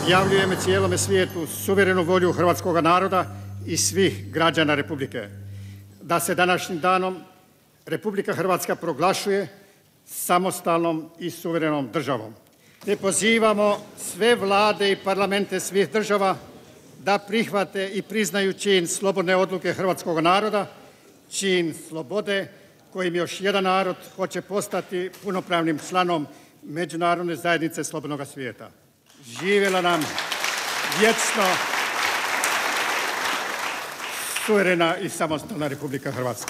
Javljujem cijelome svijetu suverenu volju hrvatskog naroda i svih građana Republike, da se današnjim danom Republika Hrvatska proglašuje samostalnom i suverenom državom. Te pozivamo sve vlade i parlamente svih država da prihvate i priznaju čin slobodne odluke hrvatskog naroda, čin slobode kojim još jedan narod hoće postati punopravnim članom međunarodne zajednice slobodnog svijeta. Živjela nam vječno suverena i samostalna Republika Hrvatska.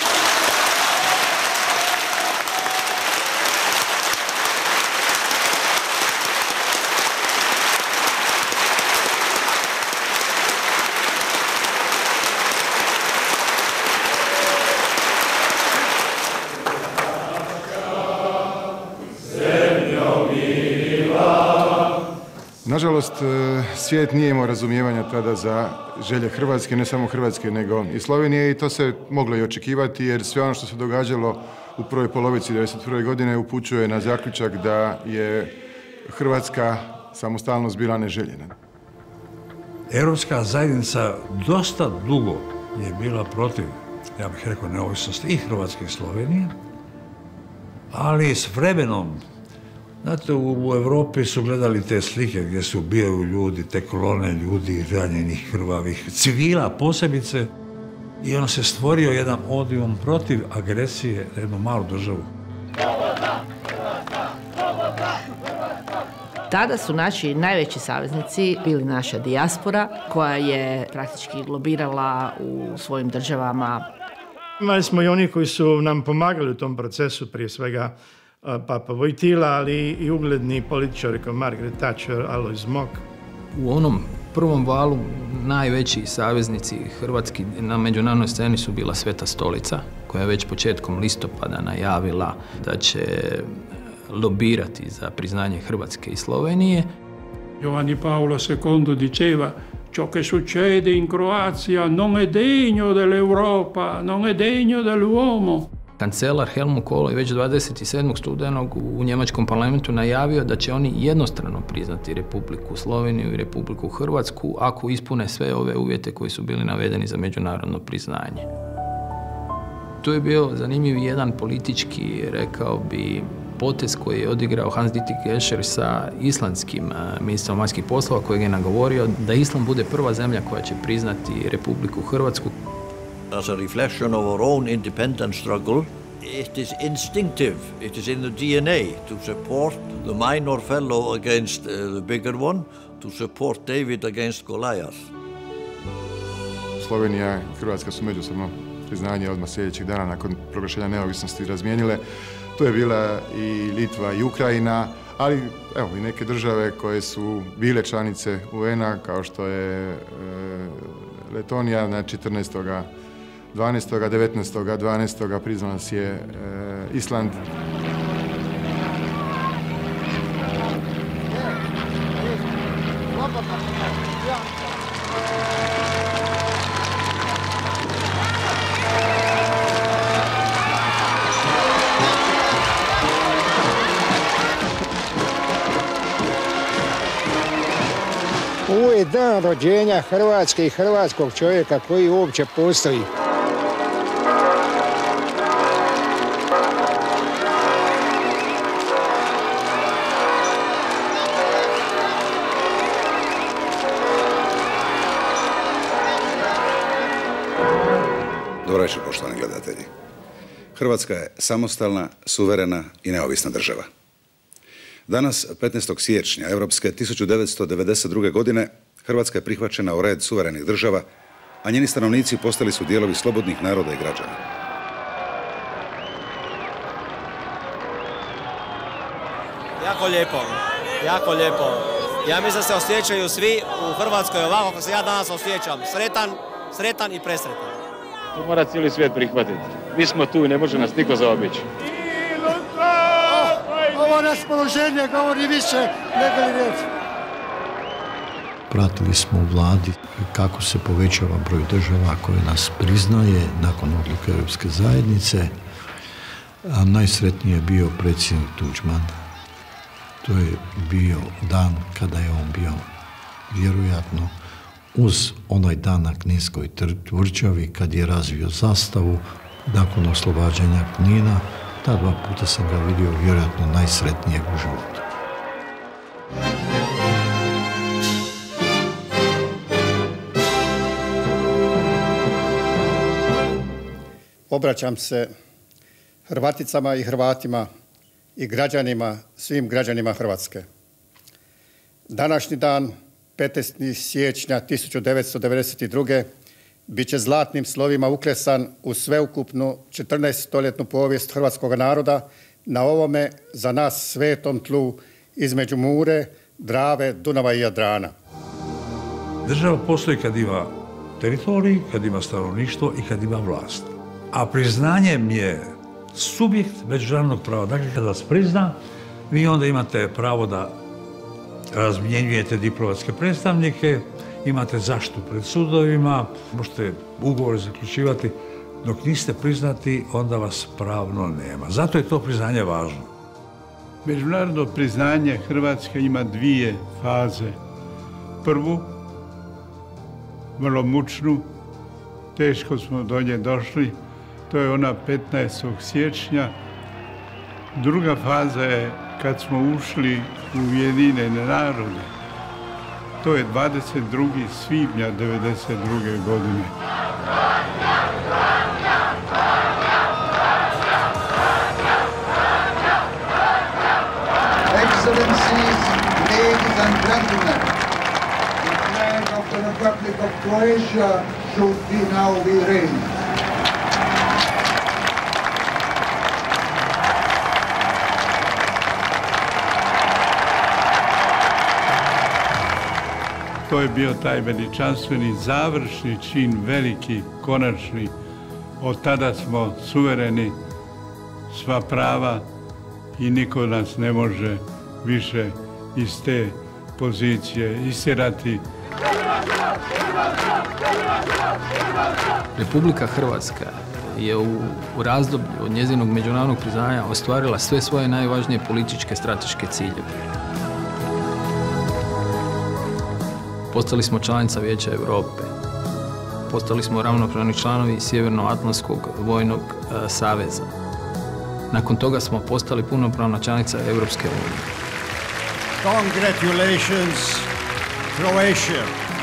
Nažalost, svijet nije imao razumijevanja tada za želje Hrvatske, ne samo Hrvatske, nego i Slovenije, i to se moglo i očekivati, jer sve ono što se događalo u prvoj polovici 1991. godine upućuje na zaključak da je Hrvatska samostalnost bila neželjena. Europska zajednica dosta dugo je bila protiv, ja bih rekao, neovisnosti i Hrvatske i Slovenije, ali s vremenom, znate, u Europi su gledali te slike gdje se ubijaju ljudi, te kolone ljudi, ranjenih, krvavih, civila posebice, i on se stvorio jedan odijum protiv agresije na jednu malu državu. Tada su naši najveći saveznici bili naša dijaspora, koja je praktički lobirala u svojim državama. Imali smo i oni koji su nam pomagali u tom procesu, prije svega Papa Vojtila, ali i ugledni političari kao Margaret Thatcher, Alojz Mok. U onom prvom valu najveći saveznici hrvatski na međunarodnoj sceni su bila Sveta Stolica, koja je već početkom listopada najavila da će lobirati za priznanje Hrvatske i Slovenije. Giovanni Paolo II diceva: ciò che succede in Croazia non è degno dell'Europa, non è degno dell'uomo. Kancelar Helmut Kohl je već 27. studenog u njemačkom parlamentu najavio da će oni jednostrano priznati Republiku Sloveniju i Republiku Hrvatsku ako ispune sve ove uvjete koji su bili navedeni za međunarodno priznanje. Tu je bio zanimljiv jedan politički, rekao bi, potez koji je odigrao Hans-Dietrich Genscher sa islandskim ministrom vanjskih poslova, kojeg je nagovorio da Island bude prva zemlja koja će priznati Republiku Hrvatsku. As a reflection of our own independence struggle, it is instinctive, it is in the DNA to support the minor fellow against the bigger one, to support David against Goliath. Slovenija i Hrvatska su međusobno priznanje odmah sljedećih dana nakon proglašenja neovisnosti razmijenile. To je bila i Litva i Ukrajina, ali evo i neke države koje su bile članice UN-a, kao što je Letonija na 14. 12. 19. 12. priznao nas je Island. Ovo je dan rođenja Hrvatske i hrvatskog čovjeka koji uopće postoji. Dobro večer, poštovani gledatelji. Hrvatska je samostalna, suverena i neovisna država. Danas, 15. siječnja Europske 1992. godine, Hrvatska je prihvaćena u red suverenih država, a njeni stanovnici postali su dijelovi slobodnih naroda i građana. Jako lijepo, jako lijepo. Ja mislim da se osjećaju svi u Hrvatskoj ovako kako se ja danas osjećam. Sretan i presretan. To mora cijeli svijet prihvatiti. Mi smo tu i ne može nas niko zaobići. Ovo raspoloženje govori više nego li riječ. Pratili smo u vladi kako se povećava broj država koje nas priznaje nakon odluke Europske zajednice, a najsretniji je bio predsjednik Tudjman. To je bio dan kada je on bio vjerojatno uz onaj dan na Kninskoj tvrđavi kad je razvio zastavu nakon oslobađanja Knina. Ta 2 puta sam ga vidio vjerojatno najsretnijeg u životu. Obraćam se Hrvaticama i Hrvatima i građanima, svim građanima Hrvatske. Današnji dan, 15. siječnja 1992. bit će zlatnim slovima uklesan u sveukupnu 14-stoljetnu povijest hrvatskog naroda na ovome za nas svetom tlu između Mure, Drave, Dunava i Jadrana. Država postoji kad ima teritorij, kad ima stanovništvo i kad ima vlast. A priznanjem je subjekt međunarodnog prava. Dakle, kad vas prizna, vi onda imate pravo da razmjenjujete diplomatske predstavnike, imate zaštitu pred sudovima, možete ugovore zaključivati. Dok niste priznati, onda vas pravno nema. Zato je to priznanje važno. Međunarodno priznanje Hrvatske ima 2 faze. Prvu, vrlo mučnu, teško smo do nje došli, to je ona 15. siječnja. Druga faza je kad smo ušli u Ujedinjene narode. To je 22. svibnja 1992. godine. Excellencies, ladies and gentlemen, the flag of the Republic of Croatia should now be raised. To je bio taj veličanstveni završni čin, veliki, konačni. Od tada smo suvereni, sva prava i niko nas ne može više iz te pozicije istjerati. Republika Hrvatska je u razdoblju od njezinog međunarodnog priznanja ostvarila sve svoje najvažnije političke strateške ciljeve. Postali smo članica Vijeća Europe. Postali smo ravnopravni članovi Sjevernoatlantskog vojnog saveza. Nakon toga smo postali punopravna članica Europske unije. Congratulations, Croatia.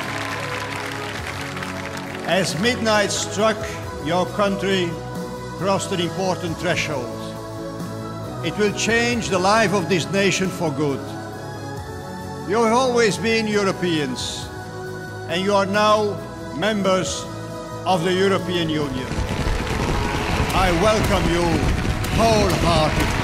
As midnight struck, your country crossed an important threshold. It will change the life of this nation for good. You have always been Europeans, and you are now members of the European Union. I welcome you wholeheartedly.